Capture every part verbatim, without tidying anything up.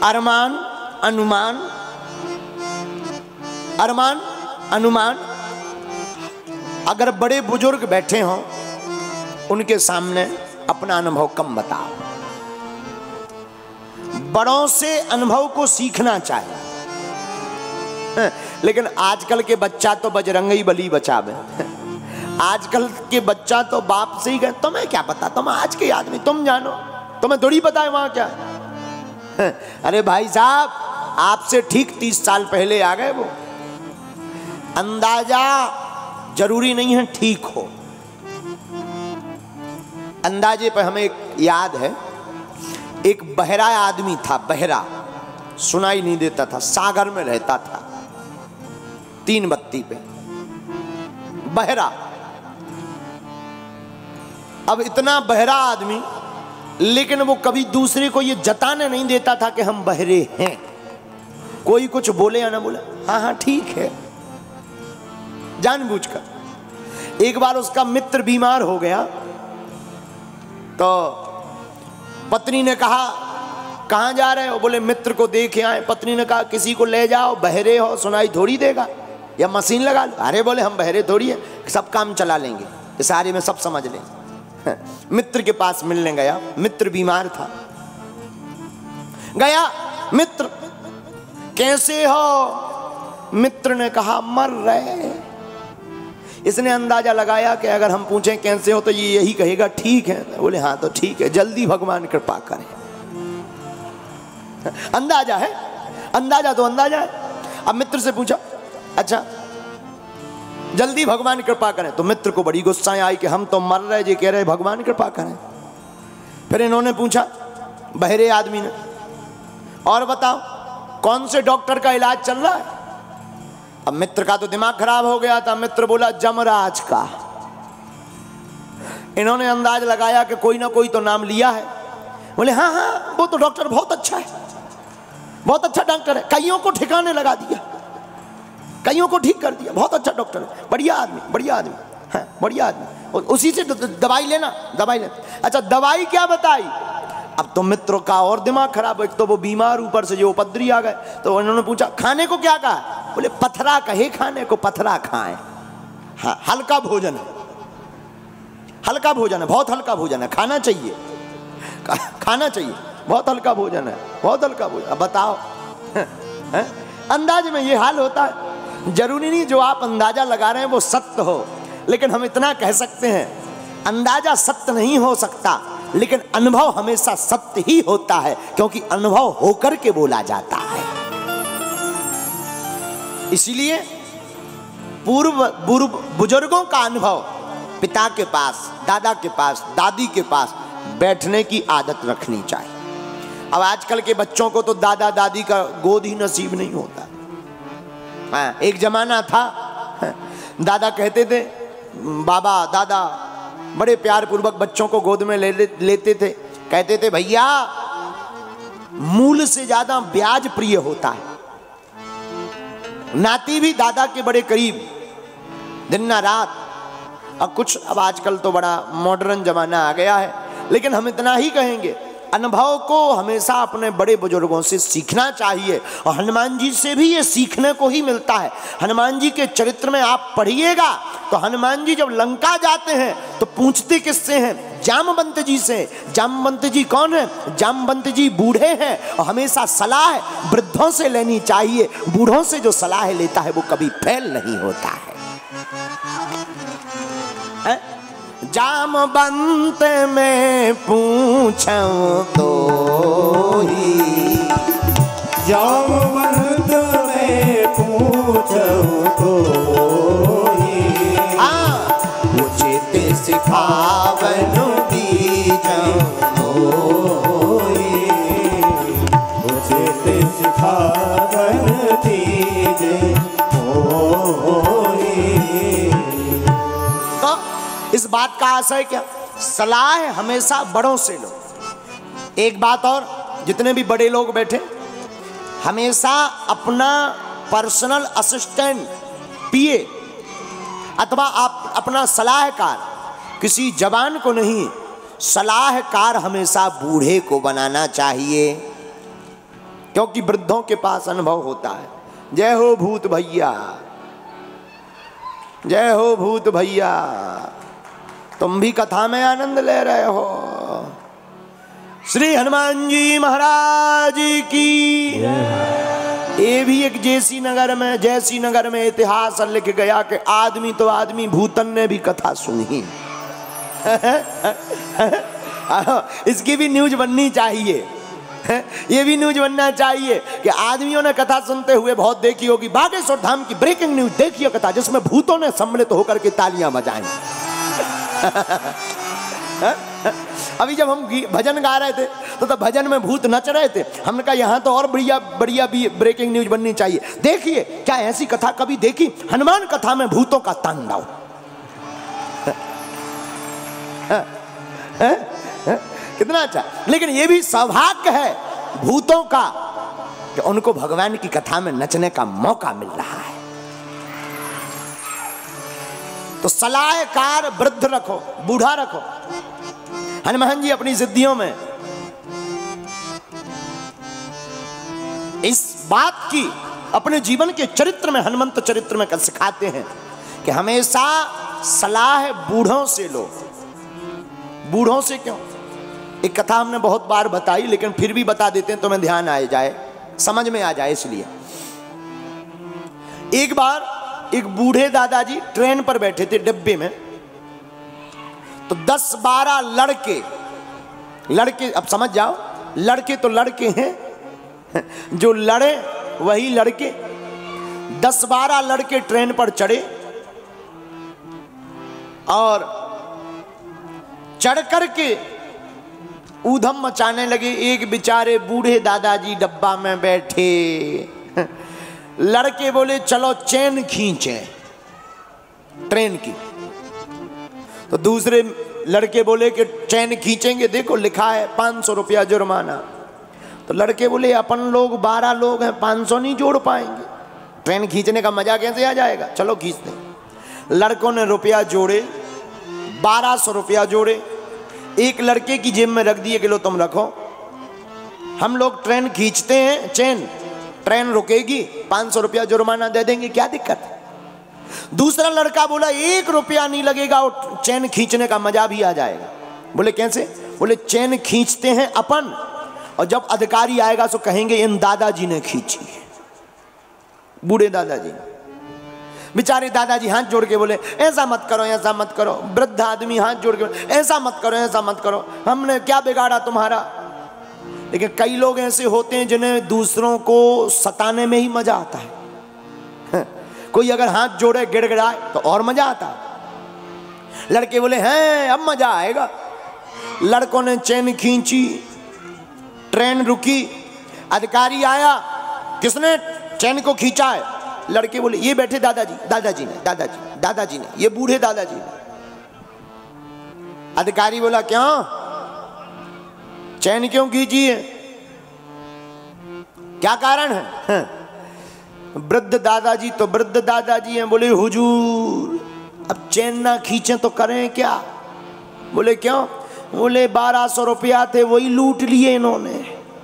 अरमान अनुमान, अरमान अनुमान। अगर बड़े बुजुर्ग बैठे हों उनके सामने अपना अनुभव कम बताओ। बड़ों से अनुभव को सीखना चाहिए। लेकिन आजकल के बच्चा तो बजरंगी बली बचावे। आजकल के बच्चा तो बाप से ही कहे तुम्हें क्या पता, तुम आज के आदमी, तुम जानो, तुम्हें थोड़ी पता है वहां क्या। अरे भाई साहब, आपसे ठीक तीस साल पहले आ गए वो। अंदाजा जरूरी नहीं है ठीक हो। अंदाजे पर हमें एक याद है, एक बहरा आदमी था, बहरा, सुनाई नहीं देता था, सागर में रहता था, तीन बत्ती पे, बहरा। अब इतना बहरा आदमी, लेकिन वो कभी दूसरे को ये जताने नहीं देता था कि हम बहरे हैं। कोई कुछ बोले या ना बोले, हाँ हाँ ठीक है, जानबूझकर। एक बार उसका मित्र बीमार हो गया तो पत्नी ने कहा कहाँ जा रहे हो? बोले मित्र को देखे आए। पत्नी ने कहा किसी को ले जाओ, बहरे हो, सुनाई थोड़ी देगा, या मशीन लगा लो। अरे बोले हम बहरे थोड़ी है, सब काम चला लेंगे, इशारे में सब समझ लेंगे। मित्र के पास मिलने गया, मित्र बीमार था। गया, मित्र कैसे हो? मित्र ने कहा मर रहे। इसने अंदाजा लगाया कि अगर हम पूछें कैसे हो तो ये यही कहेगा ठीक है। बोले हाँ तो ठीक है, जल्दी भगवान कृपा करें। अंदाजा है, अंदाजा तो अंदाजा है। अब मित्र से पूछा अच्छा जल्दी भगवान कृपा करें, तो मित्र को बड़ी गुस्सा आई कि हम तो मर रहे, जी कह रहे भगवान कृपा करें। फिर इन्होंने पूछा बहरे आदमी ने, और बताओ कौन से डॉक्टर का इलाज चल रहा है? अब मित्र का तो दिमाग खराब हो गया था। मित्र बोला जमराज का। इन्होंने अंदाज लगाया कि कोई ना कोई तो नाम लिया है। बोले हाँ हाँ वो तो डॉक्टर बहुत अच्छा है, बहुत अच्छा डॉक्टर है, कईयों को ठिकाने लगा दिया, कईयों को ठीक कर दिया, बहुत अच्छा डॉक्टर है, बढ़िया आदमी, बढ़िया आदमी है, बढ़िया आदमी, उसी से दवाई लेना, दवाई लेना। अच्छा दवाई क्या बताई? अब तो मित्रों का और दिमाग खराब, एक तो वो बीमार, ऊपर से जो उपद्री आ गए। तो उन्होंने पूछा खाने को क्या कहा? बोले पथरा कहे खाने को, पथरा खाएं। हाँ हल्का भोजन है, हल्का भोजन है, बहुत हल्का भोजन है, खाना चाहिए, खाना चाहिए, बहुत हल्का भोजन है, बहुत हल्का भोजन। अब बताओ है? अंदाज में ये हाल होता है। जरूरी नहीं जो आप अंदाजा लगा रहे हैं वो सत्य हो, लेकिन हम इतना कह सकते हैं अंदाजा सत्य नहीं हो सकता, लेकिन अनुभव हमेशा सत्य ही होता है, क्योंकि अनुभव होकर के बोला जाता है। इसलिए पूर्व पूर्व बुजुर्गों का अनुभव पिता के पास, दादा के पास, दादी के पास बैठने की आदत रखनी चाहिए। अब आजकल के बच्चों को तो दादा दादी का गोद ही नसीब नहीं होता। हाँ, एक जमाना था दादा कहते थे, बाबा दादा बड़े प्यार पूर्वक बच्चों को गोद में ले लेते थे। कहते थे भैया मूल से ज्यादा ब्याज प्रिय होता है। नाती भी दादा के बड़े करीब, दिन ना रात। अब कुछ अब आजकल तो बड़ा मॉडर्न जमाना आ गया है, लेकिन हम इतना ही कहेंगे अनुभव को हमेशा अपने बड़े बुजुर्गों से सीखना चाहिए। और हनुमान जी से भी ये सीखने को ही मिलता है। हनुमान जी के चरित्र में आप पढ़िएगा तो हनुमान जी जब लंका जाते हैं तो पूछते किससे हैं? जामवंत जी से। जामवंत जी कौन है? जामवंत जी बूढ़े हैं, और हमेशा सलाह वृद्धों से लेनी चाहिए। बूढ़ों से जो सलाह लेता है वो कभी फेल नहीं होता है, है? जामवंत में पूछूं तो ही, जामवंत में पूछूं तो ही, हाँ उचित सिखावन दीजों, उचित सिखावन दीजों। इस बात का आशय क्या? सलाह हमेशा बड़ों से लो। एक बात और, जितने भी बड़े लोग बैठे हमेशा अपना पर्सनल असिस्टेंट, पीए अथवा आप अपना सलाहकार, किसी जवान को नहीं, सलाहकार हमेशा बूढ़े को बनाना चाहिए। क्योंकि वृद्धों के पास अनुभव होता है। जय हो भूत भैया, जय हो भूत भैया, तुम भी कथा में आनंद ले रहे हो। श्री हनुमान जी महाराज की। ये भी एक जैसी नगर में जैसी नगर में इतिहास लिख गया कि आदमी तो आदमी, भूतन ने भी कथा सुनी। इसकी भी न्यूज बननी चाहिए, ये भी न्यूज बनना चाहिए कि आदमियों ने कथा सुनते हुए बहुत देखी होगी। बागेश्वर धाम की ब्रेकिंग न्यूज देखिए कथा, जिसमें भूतों ने सम्मिलित होकर के तालियां बजाई। अभी जब हम भजन गा रहे थे तो तब भजन में भूत नच रहे थे। हमने कहा यहाँ तो और बढ़िया बढ़िया भी ब्रेकिंग न्यूज बननी चाहिए। देखिए क्या ऐसी कथा कभी देखी, हनुमान कथा में भूतों का तांडव। कितना अच्छा। लेकिन यह भी सौभाग्य है भूतों का कि उनको भगवान की कथा में नचने का मौका मिल रहा है। तो सलाहकार वृद्ध रखो, बूढ़ा रखो। हनुमान जी अपनी सिद्धियों में इस बात की अपने जीवन के चरित्र में, हनुमंत चरित्र में सिखाते हैं कि हमेशा सलाह बूढ़ों से लो। बूढ़ों से क्यों? एक कथा हमने बहुत बार बताई, लेकिन फिर भी बता देते हैं तो मैं ध्यान आ जाए, समझ में आ जाए इसलिए। एक बार एक बूढ़े दादाजी ट्रेन पर बैठे थे डिब्बे में, तो दस बारह लड़के लड़के अब समझ जाओ, लड़के तो लड़के हैं, जो लड़े वही लड़के। दस बारह लड़के ट्रेन पर चढ़े और चढ़ करके ऊधम मचाने लगे। एक बेचारे बूढ़े दादाजी डब्बा में बैठे। लड़के बोले चलो चैन खींचे ट्रेन की, तो दूसरे लड़के बोले कि चैन खींचेंगे, देखो लिखा है पाँच सौ रुपया जुर्माना। तो लड़के बोले अपन लोग बारह लोग हैं, पाँच सौ नहीं जोड़ पाएंगे, ट्रेन खींचने का मजा कैसे आ जाएगा, चलो खींचते। लड़कों ने रुपया जोड़े, बारह सौ रुपया जोड़े, एक लड़के की जेब में रख दिए कि लो तुम रखो, हम लोग ट्रेन खींचते हैं, चैन ट्रेन रुकेगी, पाँच सौ रुपया जुर्माना दे देंगे, क्या दिक्कत है। दूसरा लड़का बोला एक रुपया नहीं लगेगा और चैन खींचने का मजा भी आ जाएगा। बोले कैसे? बोले चैन खींचते हैं अपन, और जब अधिकारी आएगा तो कहेंगे इन दादाजी ने खींची है, बूढ़े दादाजी। बेचारे दादाजी हाथ जोड़ के बोले ऐसा मत करो, ऐसा मत करो। वृद्ध आदमी हाथ जोड़ के ऐसा मत करो, ऐसा मत करो, हमने क्या बिगाड़ा तुम्हारा। लेकिन कई लोग ऐसे होते हैं जिन्हें दूसरों को सताने में ही मजा आता है। कोई अगर हाथ जोड़े गिड़गिड़ाए तो और मजा आता है। लड़के बोले हैं अब मजा आएगा। लड़कों ने चैन खींची, ट्रेन रुकी, अधिकारी आया, किसने चैन को खींचा है? लड़के बोले ये बैठे दादाजी, दादाजी ने, दादाजी दादाजी ने, ये बूढ़े दादाजी ने। अधिकारी बोला क्यों, चैन क्यों खींची है, क्या कारण है? वृद्ध दादाजी तो वृद्ध दादाजी हैं, बोले हुजूर अब चैन ना खींचे तो करें क्या? बोले क्यों? बोले बारह सौ रुपया थे वही लूट लिए इन्होंने।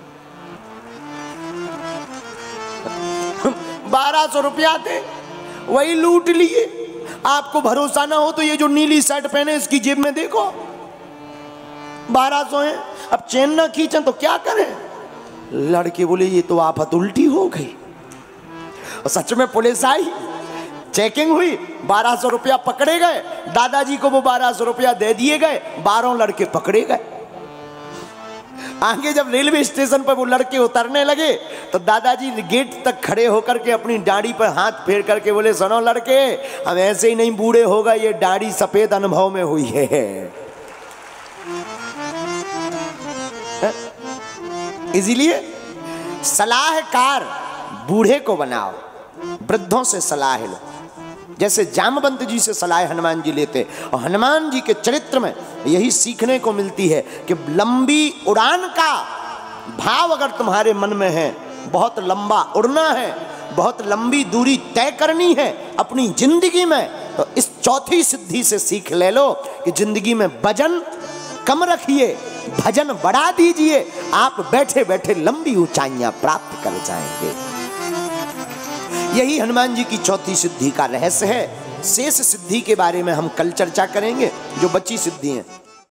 बारह सौ रुपया थे वही लूट लिए। आपको भरोसा ना हो तो ये जो नीली शर्ट पहने इसकी जेब में देखो, बारह सौ है। अब चैन ना खींचें तो क्या करें? लड़के बोले ये तो आफत उल्टी हो गई। और सच में पुलिस आई, चेकिंग हुई, बारह सौ रुपया पकड़े गए। दादाजी को वो बारह सौ रुपया दे दिए गए, बारह लड़के पकड़े गए। आगे जब रेलवे स्टेशन पर वो लड़के उतरने लगे तो दादाजी गेट तक खड़े होकर के अपनी दाढ़ी पर हाथ फेर करके बोले सुनो लड़के, हम ऐसे ही नहीं बूढ़े हो गए, ये दाढ़ी सफेद अनुभव में हुई है। इसीलिए सलाहकार बूढ़े को बनाओ, वृद्धों से सलाह लो। जैसे जामवंत जी से सलाह हनुमान जी लेते, और हनुमान जी के चरित्र में यही सीखने को मिलती है कि लंबी उड़ान का भाव अगर तुम्हारे मन में है, बहुत लंबा उड़ना है, बहुत लंबी दूरी तय करनी है अपनी जिंदगी में, तो इस चौथी सिद्धि से सीख ले लो कि जिंदगी में वजन कम रखिए भजन बढ़ा दीजिए, आप बैठे बैठे लंबी ऊंचाइयां प्राप्त कर जाएंगे। यही हनुमान जी की चौथी सिद्धि का रहस्य है। शेष सिद्धि के बारे में हम कल चर्चा करेंगे, जो बची सिद्धि है।